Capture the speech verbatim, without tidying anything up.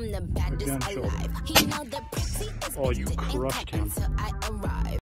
I'm the baddest alive. He know the pretty is Oh, you crushed him. until I arrive.